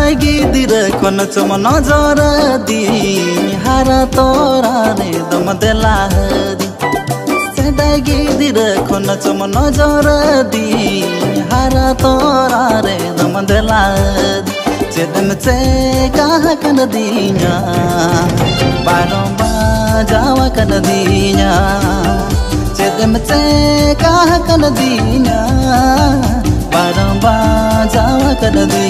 गिदिर खोन चम नजर दी हारा तोरा रे दम देला दी सेदाई गिदिर खोन चम नजर दी हारा तोरा रे दम देला दी चेदन चे कहा कन दीना बारों बाजावा कन दीना चेदन चे कहा कन दीना बारों बाजावा कन दीना